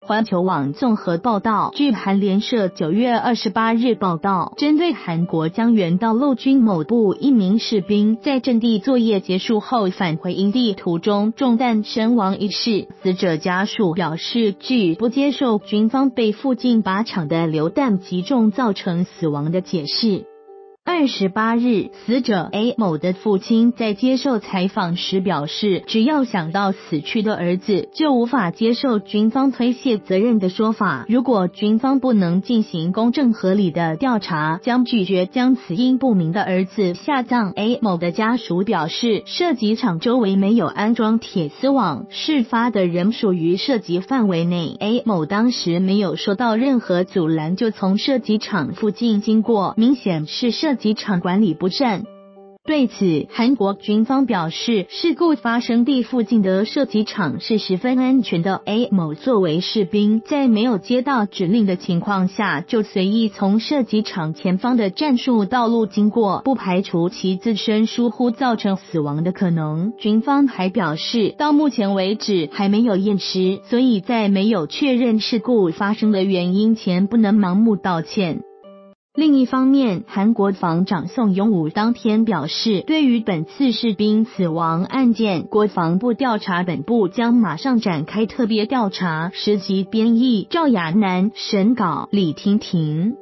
环球网综合报道，据韩联社9月28日报道，针对韩国江原道陆军某部一名士兵在阵地作业结束后返回营地途中中弹身亡一事，死者家属表示拒不接受军方被附近靶场的流弹击中造成死亡的解释。28日，死者 A 某的父亲在接受采访时表示，只要想到死去的儿子，就无法接受军方推卸责任的说法。如果军方不能进行公正合理的调查，将拒绝将死因不明的儿子下葬。A 某的家属表示，射击场周围没有安装铁丝网，事发的人属于射击范围内。A 某当时没有受到任何阻拦，就从射击场附近经过，明显是射击场管理不善。对此，韩国军方表示，事故发生地附近的射击场是十分安全的。A 某作为士兵，在没有接到指令的情况下，就随意从射击场前方的战术道路经过，不排除其自身疏忽造成死亡的可能。军方还表示，到目前为止还没有验尸，所以在没有确认事故发生的原因前，不能盲目道歉。另一方面，韩国防长宋永武当天表示，对于本次士兵死亡案件，国防部调查本部将马上展开特别调查。实习编译赵雅楠审稿李婷婷。